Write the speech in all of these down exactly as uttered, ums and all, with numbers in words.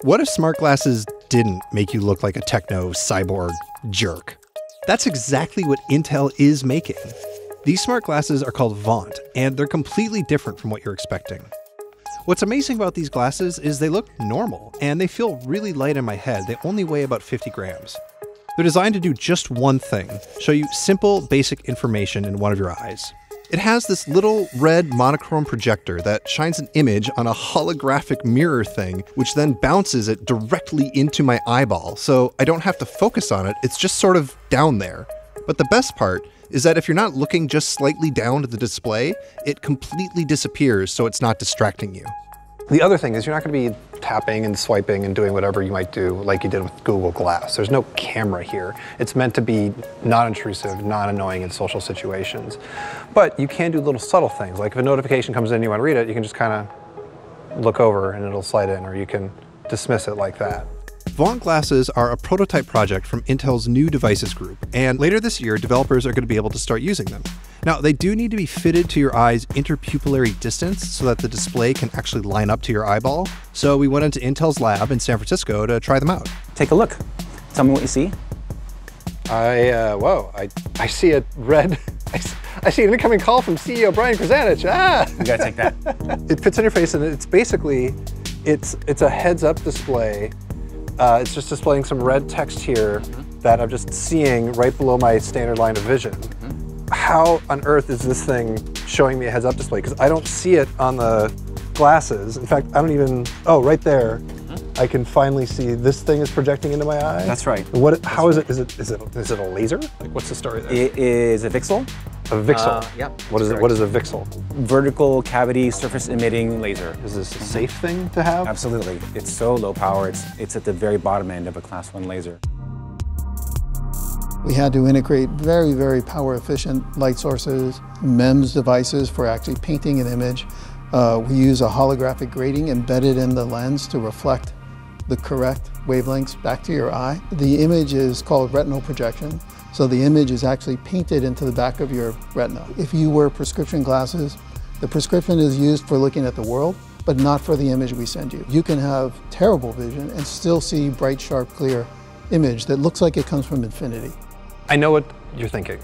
What if smart glasses didn't make you look like a techno cyborg jerk? That's exactly what Intel is making. These smart glasses are called Vaunt, and they're completely different from what you're expecting. What's amazing about these glasses is they look normal, and they feel really light in my head. They only weigh about fifty grams. They're designed to do just one thing, show you simple, basic information in one of your eyes. It has this little red monochrome projector that shines an image on a holographic mirror thing, which then bounces it directly into my eyeball, so I don't have to focus on it, it's just sort of down there. But the best part is that if you're not looking just slightly down at the display, it completely disappears so it's not distracting you. The other thing is you're not going to be tapping and swiping and doing whatever you might do like you did with Google Glass. There's no camera here. It's meant to be non-intrusive, non-annoying in social situations. But you can do little subtle things, like if a notification comes in and you want to read it, you can just kind of look over and it'll slide in, or you can dismiss it like that. Vaunt glasses are a prototype project from Intel's new devices group, and later this year, developers are going to be able to start using them. Now, they do need to be fitted to your eye's interpupillary distance so that the display can actually line up to your eyeball. So we went into Intel's lab in San Francisco to try them out. Take a look. Tell me what you see. I, uh, whoa, I, I see a red, I, I see an incoming call from C E O Brian Krzanich. Ah! You gotta take that. It fits on your face, and it's basically, it's, it's a heads-up display. Uh, it's just displaying some red text here mm-hmm. that I'm just seeing right below my standard line of vision. Mm-hmm. How on earth is this thing showing me a heads-up display? Because I don't see it on the glasses. In fact, I don't even, oh, right there. Mm-hmm. I can finally see this thing is projecting into my eye. That's right. What? That's how is right. it? Is it? Is it? Is it a laser? Like, what's the story there? It is a VCSEL. A VCSEL. Uh, yeah. What is it? What is a VCSEL? Vertical cavity surface emitting laser. Is this a safe thing to have? Absolutely. It's so low power. It's it's at the very bottom end of a class one laser. We had to integrate very, very power efficient light sources, MEMS devices for actually painting an image. Uh, we use a holographic grating embedded in the lens to reflect the correct wavelengths back to your eye. The image is called retinal projection. So the image is actually painted into the back of your retina. If you wear prescription glasses, the prescription is used for looking at the world, but not for the image we send you. You can have terrible vision and still see bright, sharp, clear image that looks like it comes from infinity. I know what you're thinking.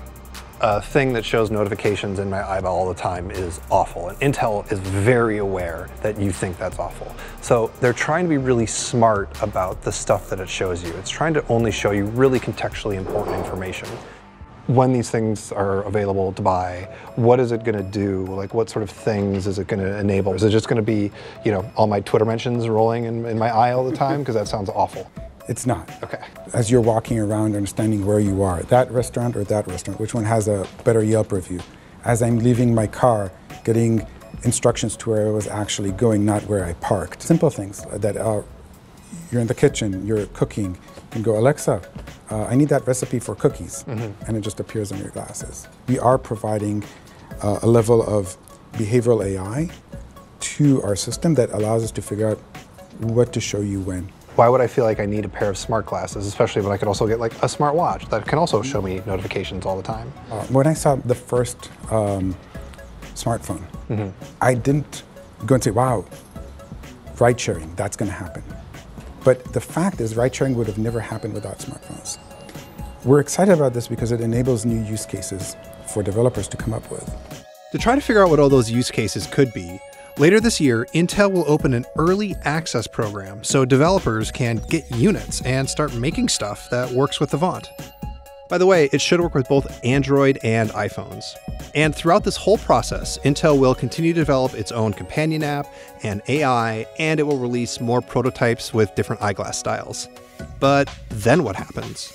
A thing that shows notifications in my eyeball all the time is awful. And Intel is very aware that you think that's awful. So they're trying to be really smart about the stuff that it shows you. It's trying to only show you really contextually important information. When these things are available to buy, what is it going to do? Like, what sort of things is it going to enable? Is it just going to be, you know, all my Twitter mentions rolling in, in my eye all the time? Because that sounds awful. It's not. Okay. As you're walking around, understanding where you are, that restaurant or that restaurant, which one has a better Yelp review? As I'm leaving my car, getting instructions to where I was actually going, not where I parked. Simple things that are, you're in the kitchen, you're cooking, you can go, Alexa, uh, I need that recipe for cookies, mm-hmm. and it just appears on your glasses. We are providing uh, a level of behavioral A I to our system that allows us to figure out what to show you when. Why would I feel like I need a pair of smart glasses, especially when I could also get like a smart watch that can also show me notifications all the time? Uh, when I saw the first um, smartphone, mm-hmm. I didn't go and say, wow, ride sharing, that's going to happen. But the fact is, ride sharing would have never happened without smartphones. We're excited about this because it enables new use cases for developers to come up with. To try to figure out what all those use cases could be, later this year, Intel will open an early access program so developers can get units and start making stuff that works with the Vaunt. By the way, it should work with both Android and iPhones. And throughout this whole process, Intel will continue to develop its own companion app and A I, and it will release more prototypes with different eyeglass styles. But then what happens?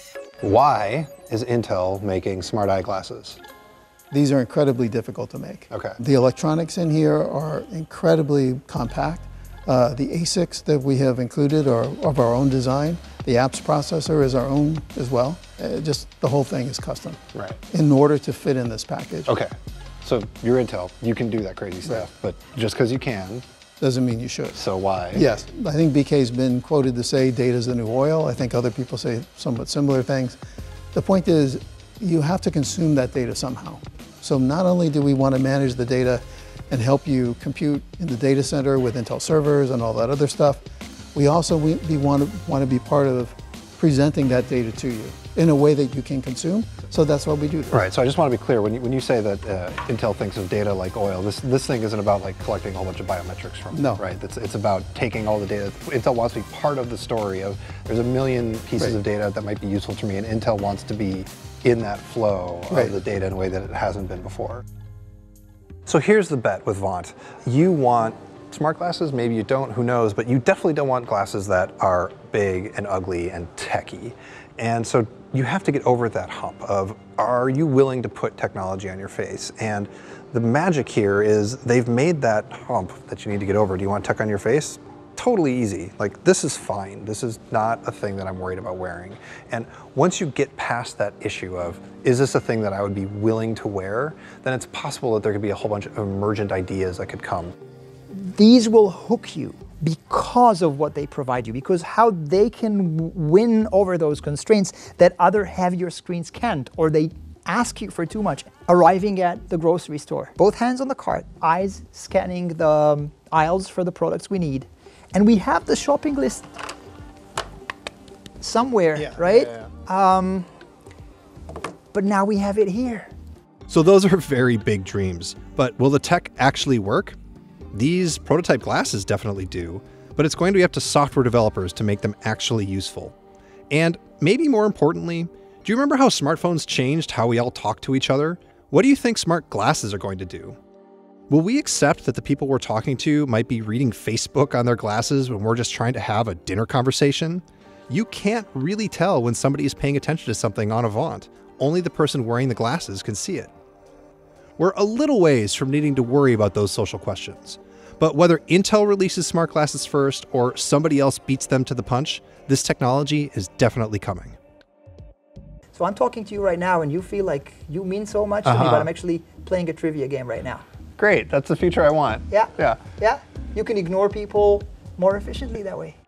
Why is Intel making smart eyeglasses? These are incredibly difficult to make. Okay. The electronics in here are incredibly compact. Uh, the A S I Cs that we have included are of our own design. The apps processor is our own as well. Uh, just the whole thing is custom. Right. In order to fit in this package. Okay. So you're Intel, you can do that crazy stuff, right. But just because you can, doesn't mean you should. So why? Yes, I think B K's been quoted to say data's the new oil. I think other people say somewhat similar things. The point is, you have to consume that data somehow. So not only do we want to manage the data and help you compute in the data center with Intel servers and all that other stuff, We also we, we want to want to be part of presenting that data to you in a way that you can consume. So that's what we do. Right. So I just want to be clear. When you, when you say that uh, Intel thinks of data like oil, this this thing isn't about like collecting a whole bunch of biometrics from. No. It, right. It's it's about taking all the data. Intel wants to be part of the story of there's a million pieces Right. of data that might be useful to me, and Intel wants to be in that flow Right. of the data in a way that it hasn't been before. So here's the bet with Vaunt. You want smart glasses, maybe you don't, who knows, but you definitely don't want glasses that are big and ugly and techy. And so you have to get over that hump of, are you willing to put technology on your face? And the magic here is they've made that hump that you need to get over. Do you want tech on your face? Totally easy. Like, this is fine. This is not a thing that I'm worried about wearing. And once you get past that issue of, is this a thing that I would be willing to wear? Then it's possible that there could be a whole bunch of emergent ideas that could come. These will hook you because of what they provide you, because how they can win over those constraints that other heavier screens can't, or they ask you for too much. Arriving at the grocery store, both hands on the cart, eyes scanning the um, aisles for the products we need, and we have the shopping list somewhere, Yeah, right? yeah, yeah. Um, but now we have it here. So those are very big dreams, but will the tech actually work? These prototype glasses definitely do, but it's going to be up to software developers to make them actually useful. And maybe more importantly, do you remember how smartphones changed how we all talk to each other? What do you think smart glasses are going to do? Will we accept that the people we're talking to might be reading Facebook on their glasses when we're just trying to have a dinner conversation? You can't really tell when somebody is paying attention to something on a Vaunt. Only the person wearing the glasses can see it. We're a little ways from needing to worry about those social questions. But whether Intel releases smart glasses first or somebody else beats them to the punch, this technology is definitely coming. So I'm talking to you right now and you feel like you mean so much to Uh-huh. me, but I'm actually playing a trivia game right now. Great, that's the future I want. Yeah, Yeah. yeah. You can ignore people more efficiently that way.